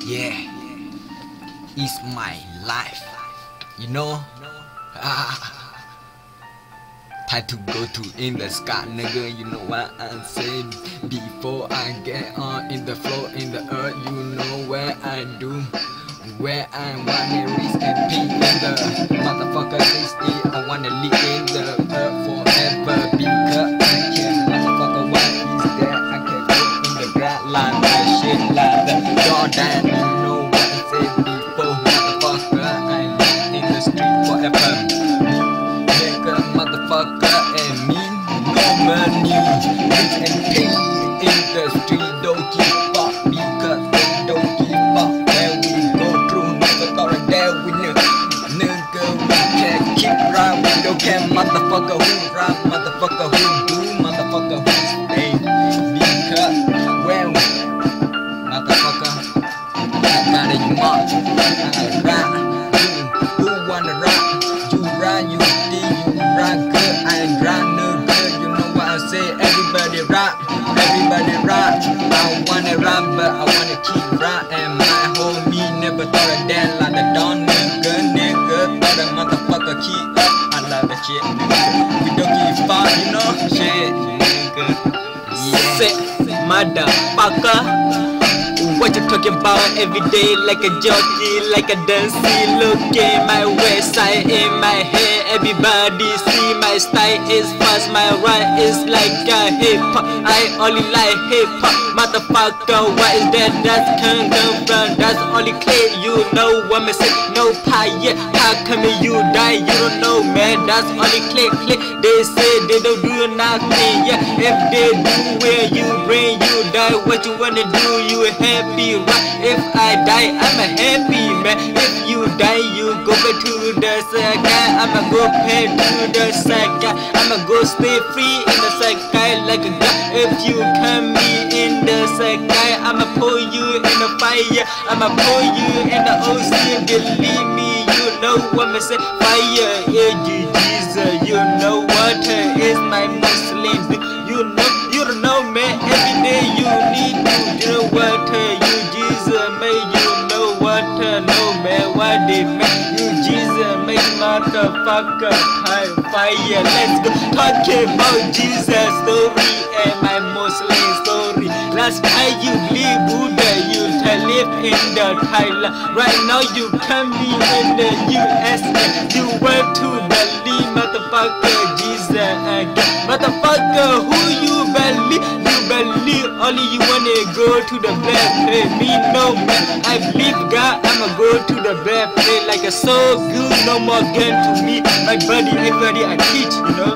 Yeah, it's my life, you know. Time to go to in the sky, nigga. You know what I'm saying. Before I get on in the floor, in the earth, you know where I do, where I wanna reach and peak in the motherfucker 60. I wanna live in the earth forever because I can motherfucker what is that? I can go in the ground like that shit like the Jordan. You know what I said before, motherfucker. I live in the street forever. Nigga, motherfucker, and me, no money, rich and pay in the street. Don't give up because they don't give up. When we go through, never thought of that we knew. Nigga, we can keep right. We don't care, motherfucker, who rap, motherfucker, who do, motherfucker, who stay. Because when we, motherfucker, I got it mark. I rap, who wanna rap? You rap, you think you rap good, I rap no good. You know what I say? Everybody rap, everybody rap. I wanna rap, but I wanna keep rap. And my homie never thought of that like the Don nigga, nigga. Thought a motherfucker keep up. I love that shit, nigga. We don't give fuck, you know? Shit, nigga. Yeah. Sick motherfucker. What you talking about every day like a jockey, like a dancey. Look at my website in my head. Everybody see my style is fast. My rhyme is like a hip hop. I only like hip hop. Motherfucker, what is that? That's come from. That's only clear. You know what me say? No pie, yeah. How come you die? You don't know, man. That's only click. They say they don't do nothing, yeah. If they do, where you bring you die. What you wanna do? You happy, right? If I die, I'm a happy man. If you die, you go back to the sky. I'ma go back to the sky. I'ma go stay free in the sky like a god. If you come me in the sky, I'ma pull you in the fire. I'ma pull you in the ocean. Believe me, you know what me say. Fire, yeah, Jesus. You know water is my Muslim. You don't know, man. Every day you need to drink water. You Jesus, man. You know water, no man. What they make you Jesus, make motherfucker fire. Let's go talking about Jesus story and my Muslim story. Last time you believe Buddha, you live in the Thailand. Right now you coming in the USA. You want to believe motherfucker Jesus again. Motherfucker, who you believe? You believe only you wanna go to the black place. Me no man, I believe God. I'ma go to the black place like a so good. No more gun to me. My body, everybody I teach, you know.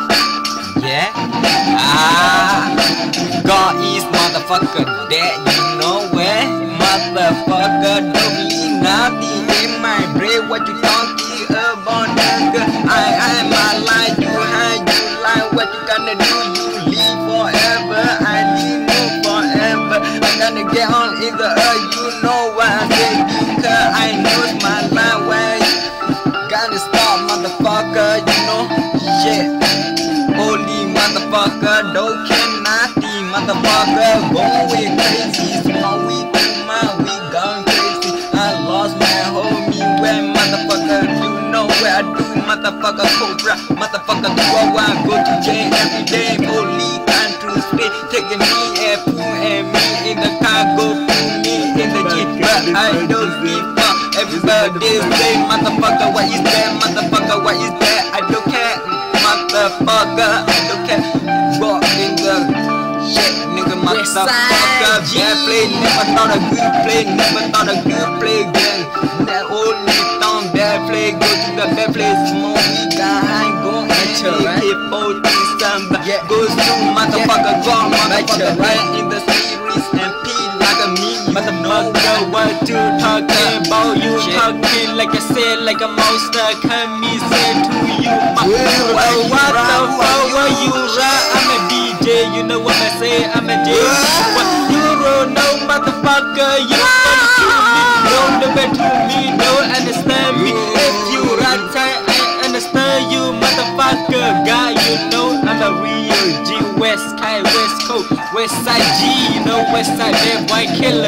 Yeah. God is motherfucker that you know where. Motherfucker don't believe nothing in my brain. What you talking about, nigga? I am my life. You hide, you lie. What you gonna do? You live forever. I live no forever. I'm gonna get on in the earth. You know what I say because I know my life. Where you gonna stop, motherfucker? You know shit. Holy motherfucker, don't care nothing, motherfucker. Going crazy, small we going crazy. I lost my homie, where motherfucker? You know where I do, motherfucker. Cobra, motherfucker. I go to jail every day. Holy country spit, taking me and putting me in the car, go put me in the jeep, but I don't give up. Everybody say, motherfucker, what is that? Motherfucker, what is that? I don't care. Motherfucker, I don't care. Walk in the shit, nigga, motherfucker. Bad play, never thought a good play, never thought a good play. Girl, that only time bad play, go to the bad place. More we got, go and hit 40 something. Goes to motherfucker, go motherfucker, right in the series and pee like a me. Motherfucker, what you talking about? You talking like I said, like a monster. Come me say to you, what the fuck? What you rap? I'm a DJ. You know what I say? I'm a DJ. What you don't know, motherfucker? You don't know better to me. Don't understand me. If you rap tight, I understand you, motherfucker. God, you know I'm a real G. West Coast, West Side G. You know West Side bad boy killer.